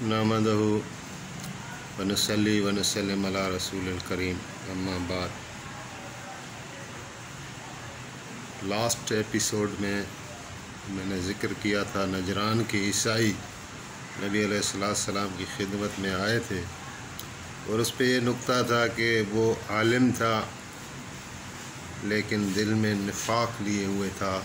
नहमदहु व नसल्ली व नसल्लिम अला रसूलिल करीम, अम्मा बाद। लास्ट एपिसोड में मैंने ज़िक्र किया था नजरान के ईसाई नबी अलैहिस्सलाम की खिदमत में आए थे और उस पर यह नुक्ता था कि वो आलिम था लेकिन दिल में निफाक लिए हुए था,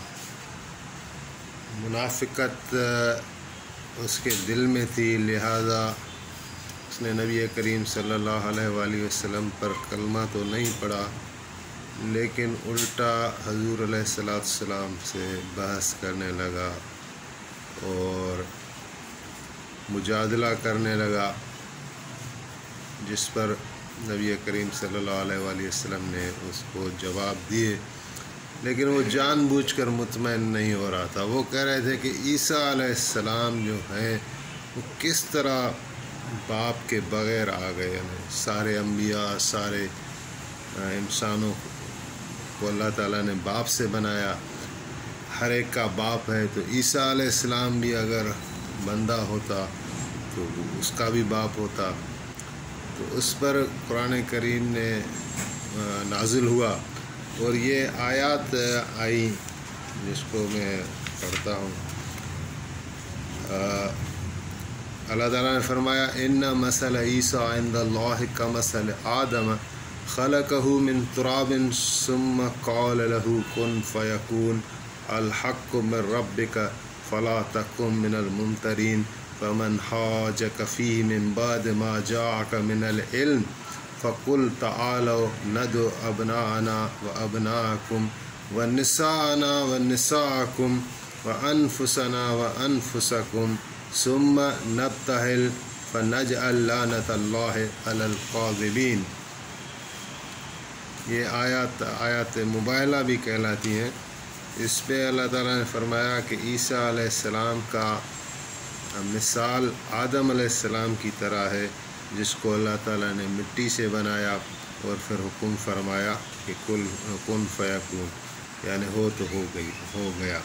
मुनाफिकत उसके दिल में थी, लिहाजा उसने नबी करीम सल्लल्लाहु अलैहि वसल्लम पर कलमा तो नहीं पढ़ा लेकिन उल्टा हजूर अलैहिस्सलाम से बहस करने लगा और मुजादला करने लगा, जिस पर नबी करीम सल्लल्लाहु अलैहि वसल्लम ने उसको जवाब दिए, लेकिन वो जानबूझकर मुतमईन नहीं हो रहा था। वो कह रहे थे कि ईसा अलैहिस्सलाम जो हैं वो किस तरह बाप के बग़ैर आ गए हैं। सारे अम्बिया, सारे इंसानों को अल्लाह ताला ने बाप से बनाया, हर एक का बाप है, तो ईसा अलैहिस्सलाम भी अगर बंदा होता तो उसका भी बाप होता। तो उस पर कुरान करीम ने नाजिल हुआ और ये आयत आई जिसको मैं पढ़ता हूँ। अल्लाह ताला ने फरमाया, इन्ना मसल ईसा इंदल्लाहि कमसल आदम खलकहु मिन तुराबिन सुम्मा क़ाल लहु कुन फयकून अल हक़्क़ु मिन रब्बिका फला तकुन मिनल मुमतरीन फमन हाजक फ़ीहि मिन बाद मा जाअक मिनल इल्म फ़कुल तआलौ नदउ अबनाअना व अबनाअकुम व निसाअना व निसाअकुम व अनफुसना व अनफुसकुम सुम्मा नब्तहिल फ़नजअल लानतल्लाहि अलल काज़िबीन। ये आयत मुबाहला भी कहलाती हैं। इस पे अल्लाह ताला ने फरमाया कि ईसा अलैहिस्सलाम का मिसाल आदम अलैहिस्सलाम की तरह है, जिसको अल्लाह ताला ने मिट्टी से बनाया और फिर हुक्म फरमाया कि कुन फयकून, यानी हो तो हो गया।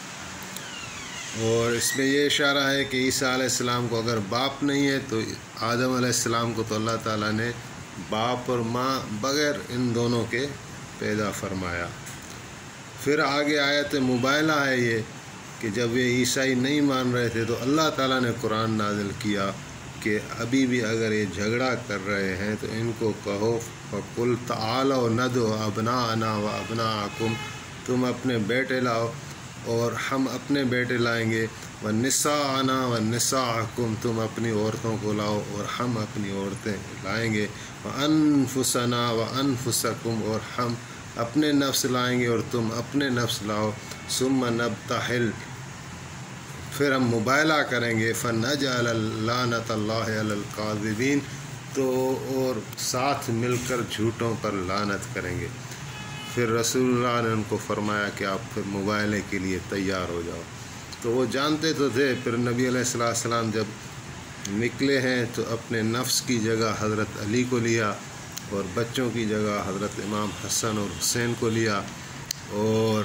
और इसमें यह इशारा है कि ईसा अलैहिस्सलाम को अगर बाप नहीं है तो आदम अलैहिस्सलाम को तो अल्लाह ताला ने बाप और माँ बग़ैर इन दोनों के पैदा फरमाया। फिर आगे आयत मुबाहला है ये कि जब ये ईसाई नहीं मान रहे थे तो अल्लाह ताला ने कुरान नाज़िल किया कि अभी भी अगर ये झगड़ा कर रहे हैं तो इनको कहो फ़कुल तआलौ नदउ अबनाअना व अबनाअकुम, तुम अपने बेटे लाओ और हम अपने बेटे लाएंगे, व निसाअना व निसाअकुम, तुम अपनी औरतों को लाओ और हम अपनी औरतें लाएंगे, व अनफुसना व अनफुसकुम, और हम अपने नफ्स लाएंगे और तुम अपने नफ्स लाओ, सुम्मा नब्तहिल, फिर हम मुबाहला करेंगे, फ़नजअल लानतल्लाहि अलल काज़िबीन, तो और साथ मिलकर झूठों पर लानत करेंगे। फिर रसूलुल्लाह ने उनको फरमाया कि आप फिर मुबाहले के लिए तैयार हो जाओ। तो वो जानते तो थे। फिर नबी अलैहिस्सलाम जब निकले हैं तो अपने नफ्स की जगह हज़रत अली को लिया और बच्चों की जगह हज़रत इमाम हसन और हुसैन को लिया, और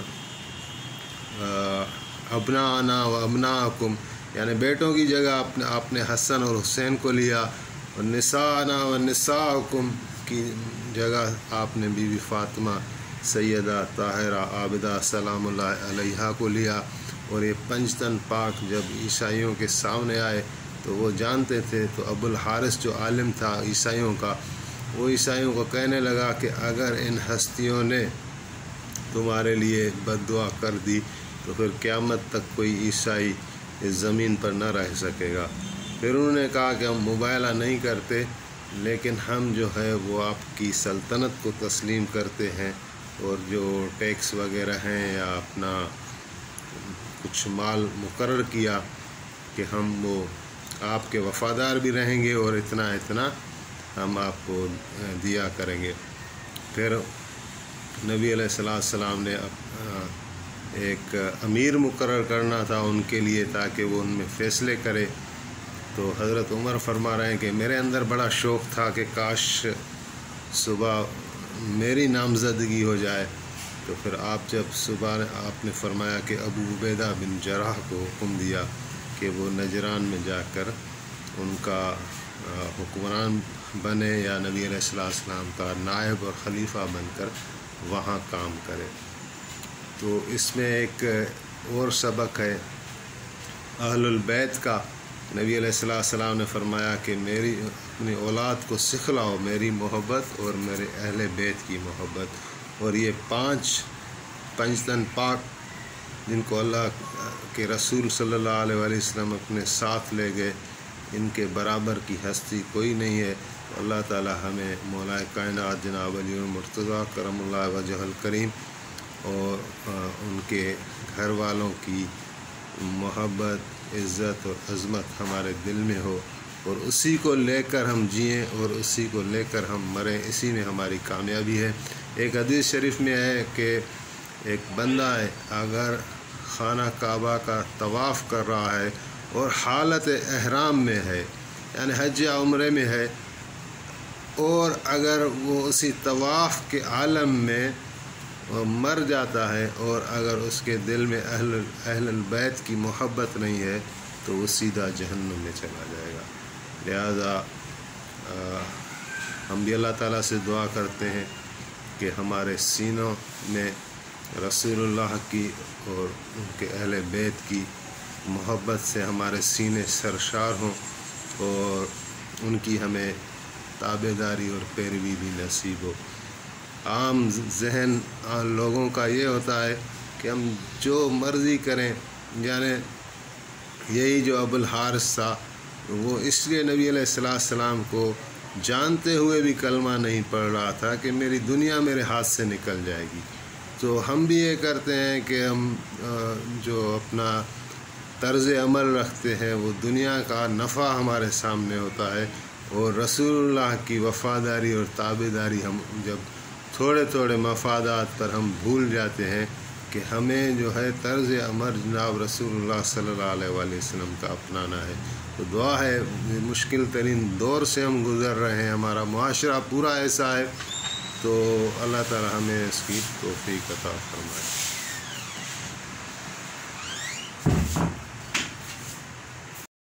अबनाअना व अबनाअकुम, यानी बेटों की जगह आपने हसन और हुसैन को लिया, और निसाअना व निसाअकुम की जगह आपने बीवी फ़ातिमा सैयदा ताहिरा आबिदा सलामुल्लाह अलैहा को लिया। और ये पंजतन पाक जब ईसाइयों के सामने आए तो वो जानते थे। तो अबुल हारिस जो आलिम था ईसाइयों का, वो ईसाइयों को कहने लगा कि अगर इन हस्तियों ने तुम्हारे लिए बद्दुआ कर दी तो फिर क़यामत तक कोई ईसाई इस ज़मीन पर न रह सकेगा। फिर उन्होंने कहा कि हम मुबाहला नहीं करते, लेकिन हम जो है वो आपकी सल्तनत को तस्लीम करते हैं, और जो टैक्स वगैरह हैं या अपना कुछ माल मुकर्रर किया कि हम वो आपके वफ़ादार भी रहेंगे और इतना इतना हम आपको दिया करेंगे। फिर नबी अलैहिस्सलाम ने एक अमीर मुकर्रर करना था उनके लिए ताकि वो उनमें फ़ैसले करे। तो हज़रत उमर फरमा रहे हैं कि मेरे अंदर बड़ा शौक़ था कि काश सुबह मेरी नामज़दगी हो जाए। तो फिर आप जब सुबह आपने फरमाया कि अबू उबैदा बिन जराह को हुक्म दिया कि वो नजरान में जाकर ان کا حکمران بنے یا نبی علیہ السلام کا نائب اور خلیفہ بن کر وہاں کام کرے۔ تو اس میں ایک اور سبق ہے اہل البیت کا۔ نبی علیہ السلام نے فرمایا کہ میری اپنی اولاد کو سکھلاؤ میری محبت اور میرے اہل بیت کی محبت، اور یہ پنج تن پاک جن کو اللہ کے رسول صلی اللہ علیہ وسلم اپنے ساتھ لے گئے، ان کے برابر کی ہستی کوئی نہیں ہے۔ اللہ تعالی ہمیں مولا کائنات جناب علی المرتضیٰ کرم اللہ وجہ الکریم اور ان کے گھر والوں کی محبت، عزت اور عظمت ہمارے دل میں ہو، اور اسی کو لے کر ہم جئیں اور اسی کو لے کر ہم مریں، اسی میں ہماری کامیابی ہے۔ ایک حدیث شریف میں ہے کہ ایک بندہ ہے اگر خانہ کعبہ کا طواف کر رہا ہے اور حالت احرام میں ہے، یعنی حج یا عمرے میں ہے، اور اگر وہ اسی طواف کے عالم میں مر جاتا ہے اور اگر اس کے دل میں اہل البیت کی محبت نہیں ہے تو وہ سیدھا جہنم میں چلا جائے گا۔ لہذا ہم بھی اللہ تعالیٰ سے دعا کرتے ہیں کہ ہمارے سینوں میں رسول اللہ کی اور ان کے اہل بیت کی محبت سے ہمارے سینے سرشار ہوں، اور ان کی ہمیں تابعداری اور پیروی بھی نصیب ہو۔ عام ذہن لوگوں کا یہ ہوتا ہے کہ ہم جو مرضی کریں، یعنی یہی جو ابو الحارث تھا وہ اس لیے نبی علیہ السلام کو جانتے ہوئے بھی کلمہ نہیں پڑھ رہا تھا کہ میری دنیا میرے ہاتھ سے نکل جائے گی۔ تو ہم بھی یہ کرتے ہیں کہ ہم جو اپنا طرز عمل رکھتے ہیں وہ دنیا کا نفع ہمارے سامنے ہوتا ہے، اور رسول اللہ کی وفاداری اور تابعداری ہم جب تھوڑے تھوڑے مفادات پر ہم بھول جاتے ہیں کہ ہمیں جو ہے طرز عمل جناب رسول اللہ صلی اللہ علیہ وسلم کا اپنانا ہے۔ تو دعا ہے، مشکل ترین دور سے ہم گزر رہے ہیں، ہمارا معاشرہ پورا ایسا ہے، تو اللہ تعالی ہمیں اس کی توفیق عطا فرمائے۔